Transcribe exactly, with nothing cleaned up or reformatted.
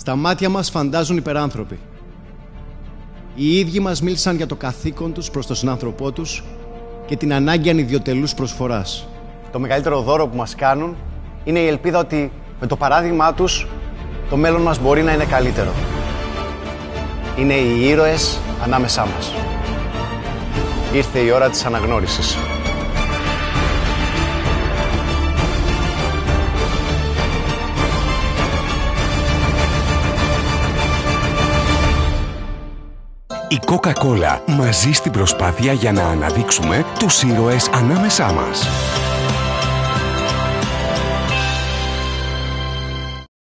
Στα μάτια μας φαντάζουν υπεράνθρωποι. Οι ίδιοι μας μίλησαν για το καθήκον τους προς τον συνάνθρωπό τους και την ανάγκη ανιδιοτελούς προσφοράς. Το μεγαλύτερο δώρο που μας κάνουν είναι η ελπίδα ότι με το παράδειγμά τους το μέλλον μας μπορεί να είναι καλύτερο. Είναι οι ήρωες ανάμεσά μας. Ήρθε η ώρα της αναγνώρισης. Η Coca-Cola μαζί στην προσπάθεια για να αναδείξουμε τους ήρωες ανάμεσά μας.